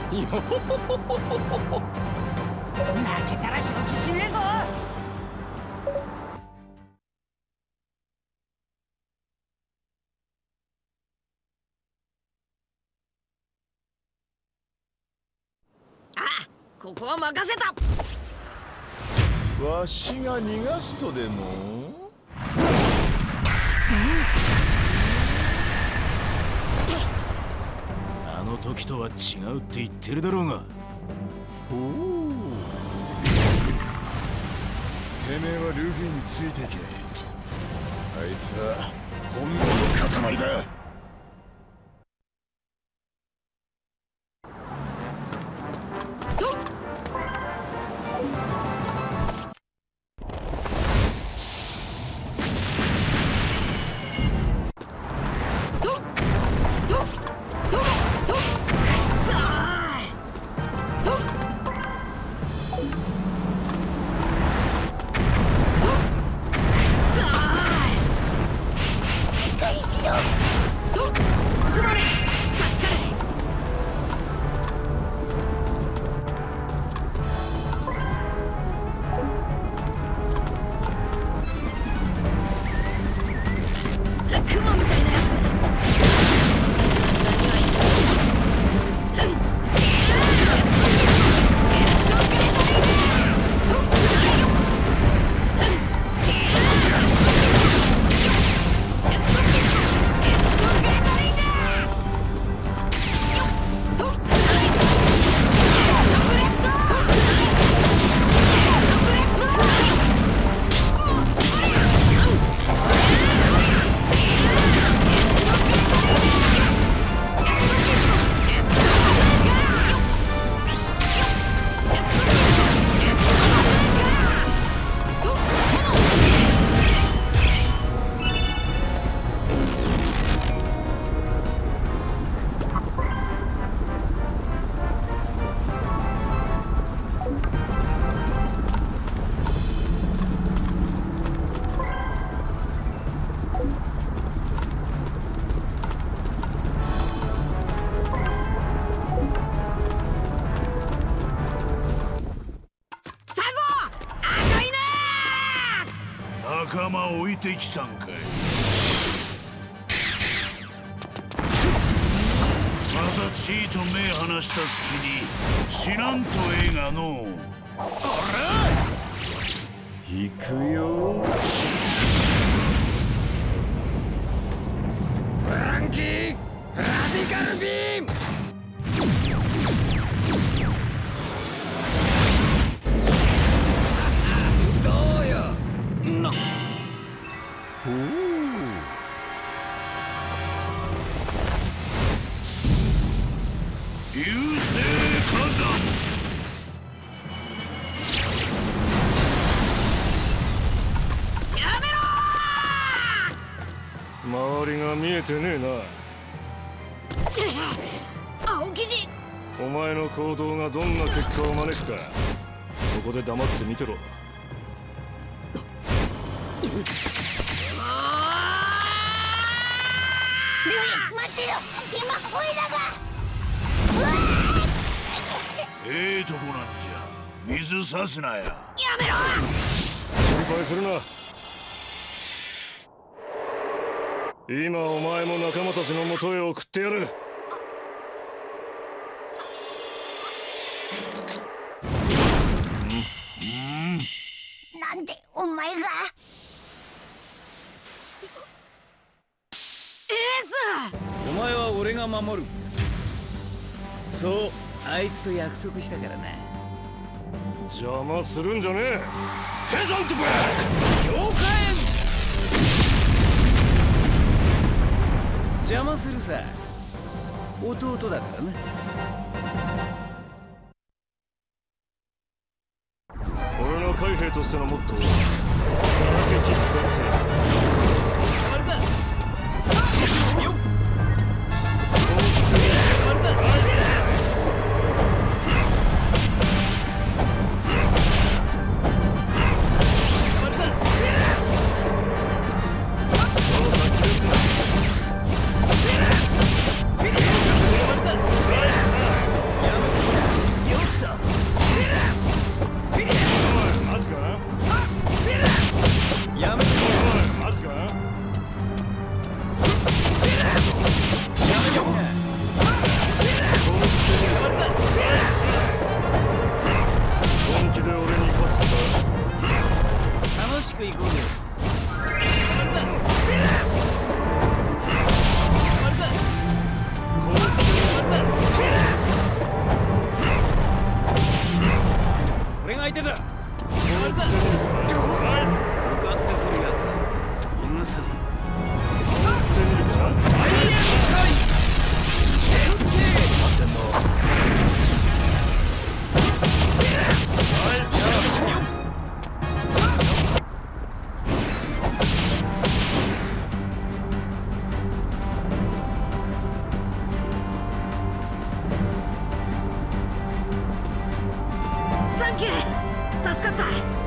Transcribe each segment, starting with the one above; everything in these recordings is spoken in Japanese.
負けたら承知しねえぞ。ここは任せた。 わしが逃がすとでも？ あの時とは違うって言ってるだろうが。 おお。てめえはルフィについていけ。あいつは本能の塊だ。 仲間置いてきたんかい。またチーと目離した隙に死なんとええがのう。あら行くよ。 フランキーラディカルビーム。どうよな。 おお。 流星火山。 やめろ。 周りが見えてねえな。 青生地。 お前の行動がどんな結果を招くか、そこで黙って見てろ。 ルフィ待ってろ。今オイラが。 ええとこなんじゃ。水さすなや。 やめろ。 心配するな。今お前も仲間たちのもとへ送ってやる。 なんでお前が。エース。 お前は俺が守る。そうあいつと約束したからな。 邪魔するんじゃねえ。フェザントブラック強化円。邪魔するさ。弟だからな。 俺の海兵としてのモットーは叩き切った丸だよっ。丸だケー、助かった。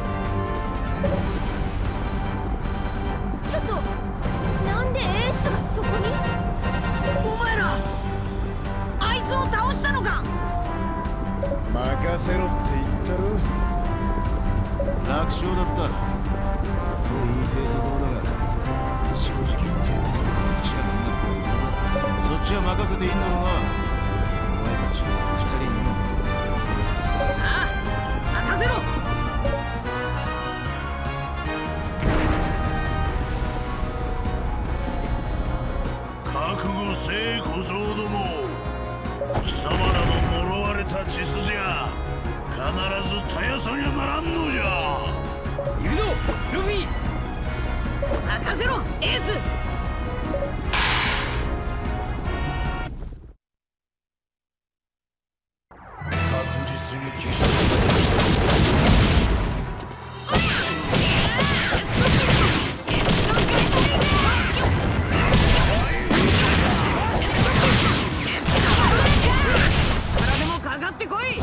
ちょっと、なんでエースがそこに？ お前らあいつを倒したのか？ 任せろって言ったろ。 楽勝だったと言いてえところだが、正直言ってこっちはみんなボロボロだ。そっちは任せていいんだろうな、お前たち2人に。 ああ、任せろ。 覚悟せえ小僧ども、貴様らの呪われた血筋ゃ必ず絶やさにゃならんのじゃ。 行くぞルフィ。 任せろエース。 確実に消して誰でもかかってこい。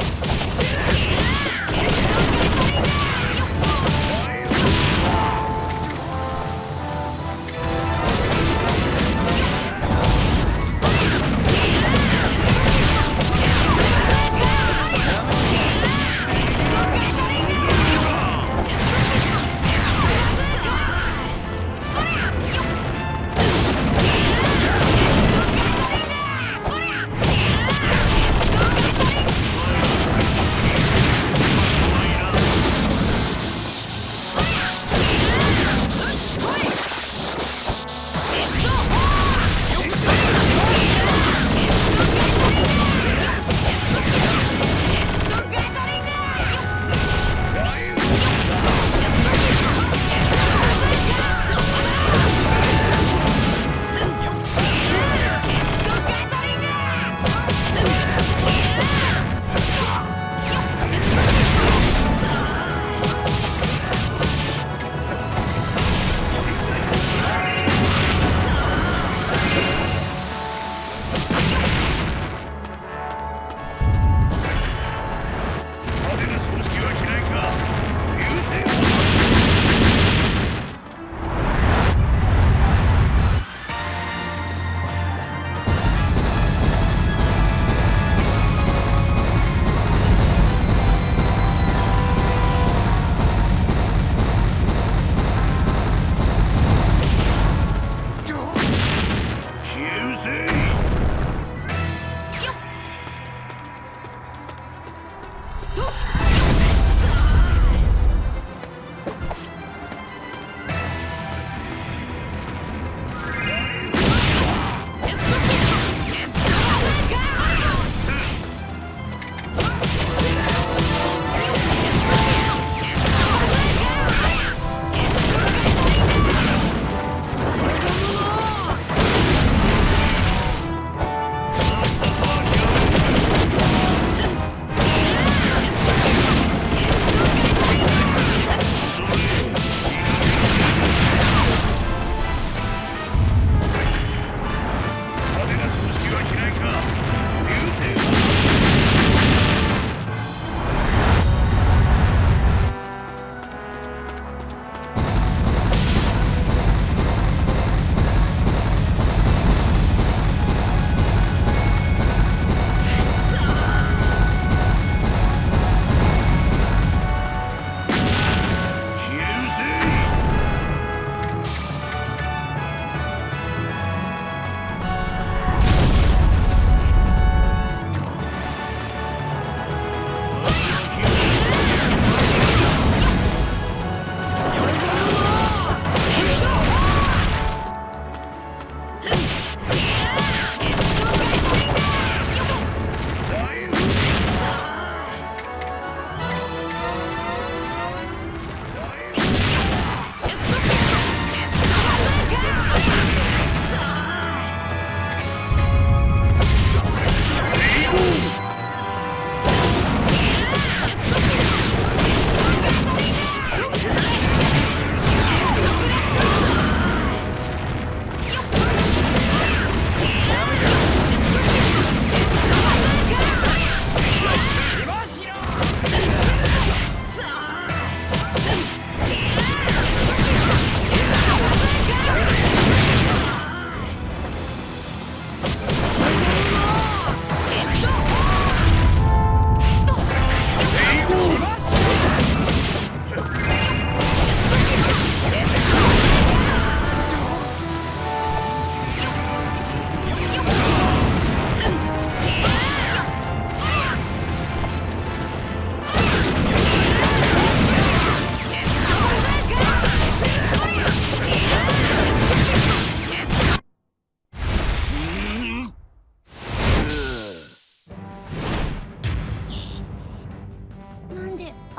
貴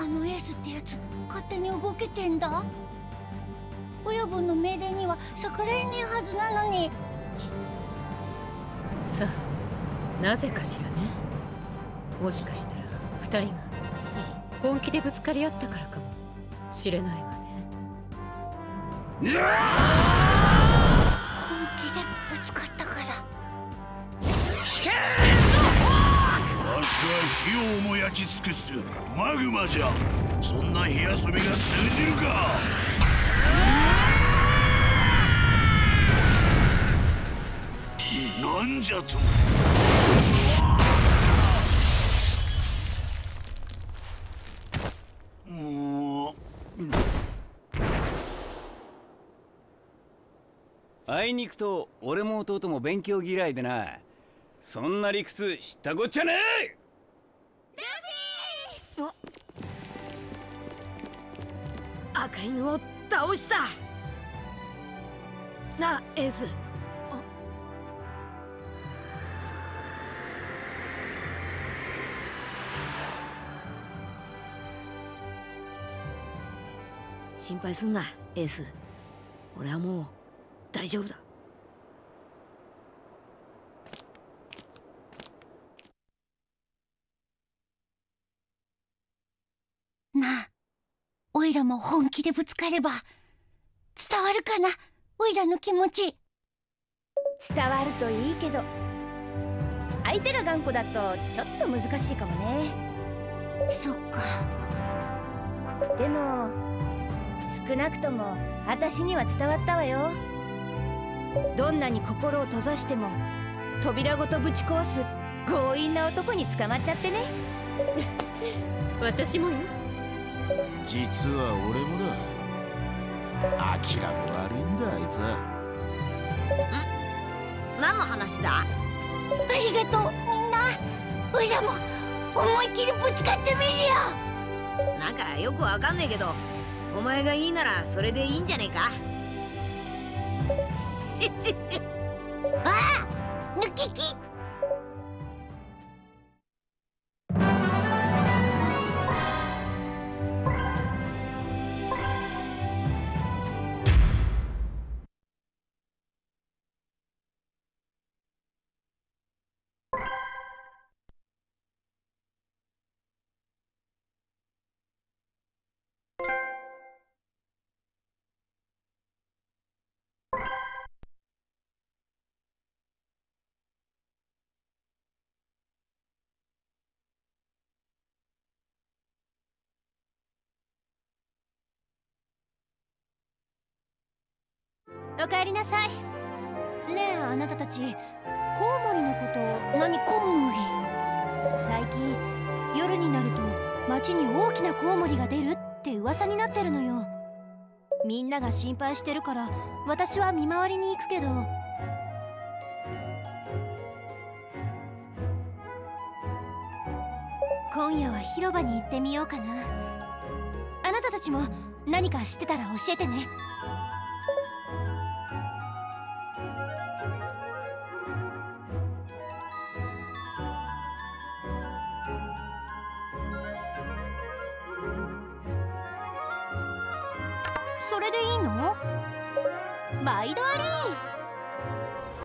のエースってやつ勝手に動けてんだ。親分の命令には逆らえねえはずなのに。 さあ、なぜかしらね。もしかしたら2人が本気でぶつかり合ったからかもしれないわね。 本気でぶつかったから。 わしは火をも焼き尽くすマグマじゃ。そんな火遊びが通じるか。なんじゃと。 あいに行くと俺も弟も勉強嫌いでな。そんな理屈知ったこっちゃねえ。 赤犬を倒した。なあエース。心配すんなエース。俺はもう大丈夫だ。 なあ、おいらも本気でぶつかれば伝わるかな、おいらの気持ち。 伝わるといいけど、相手が頑固だとちょっと難しいかもね。 そっか。 でも少なくとも私には伝わったわよ。どんなに心を閉ざしても扉ごとぶち壊す強引な男に捕まっちゃってね。 私もよ。 実は俺もだ。明らか悪いんだあいつは。 何の話だ。 ありがとうみんな。おいらも思いっきりぶつかってみるよ。 なんかよくわかんねえけど、お前がいいならそれでいいんじゃねえか。 ああ、抜きき。 おかえりなさい。ねえあなたたち、コウモリのこと何コウモリ。 最近夜になると町に大きなコウモリが出るって噂になってるのよ。みんなが心配してるから私は見回りに行くけど、今夜は広場に行ってみようかな。あなたたちも何か知ってたら教えてね。それでいいの？毎度あり。